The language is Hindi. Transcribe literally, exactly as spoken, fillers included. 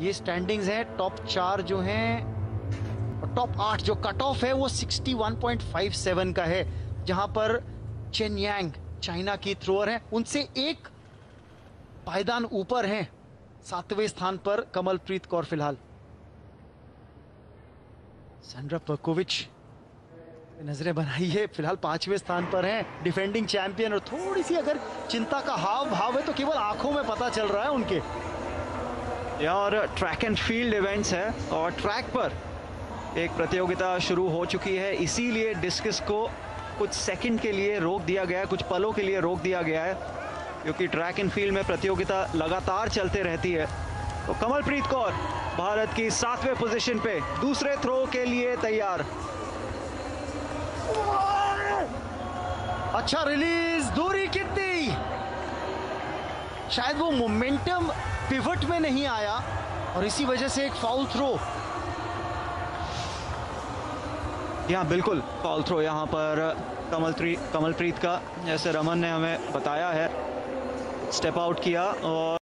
ये स्टैंडिंग्स हैं। टॉप चार जो हैं और टॉप आठ जो कट ऑफ है वो इकसठ पॉइंट पाँच सात का है, जहां पर चेन यांग चाइना की थ्रोअर है, उनसे एक पायदान ऊपर हैं। सातवें स्थान पर कमलप्रीत कौर फिलहाल। सैंड्रा पर्कोविच नजरें बनाई है, फिलहाल पांचवें स्थान पर हैं, डिफेंडिंग चैंपियन। और थोड़ी सी अगर चिंता का हाव भाव है तो केवल आंखों में पता चल रहा है उनके। और ट्रैक एंड फील्ड इवेंट्स है और ट्रैक पर एक प्रतियोगिता शुरू हो चुकी है, इसीलिए डिस्कस को कुछ सेकंड के लिए रोक दिया गया है, कुछ पलों के लिए रोक दिया गया है, क्योंकि ट्रैक एंड फील्ड में प्रतियोगिता लगातार चलते रहती है। तो कमलप्रीत कौर भारत की सातवें पोजीशन पे दूसरे थ्रो के लिए तैयार। अच्छा रिलीज, दूरी कितनी, शायद वो मोमेंटम पिवट में नहीं आया और इसी वजह से एक फाउल थ्रो। यहाँ बिल्कुल फाउल थ्रो यहाँ पर कमलप्रीत कमलप्रीत का, जैसे रमन ने हमें बताया है, स्टेप आउट किया और